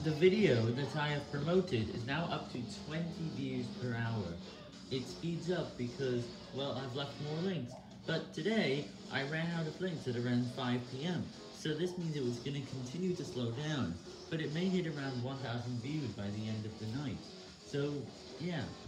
The video that I have promoted is now up to 20 views per hour. It speeds up because, well, I've left more links, but today I ran out of links at around 5 PM, so this means it was going to continue to slow down, but it may hit around 1,000 views by the end of the night. So, yeah.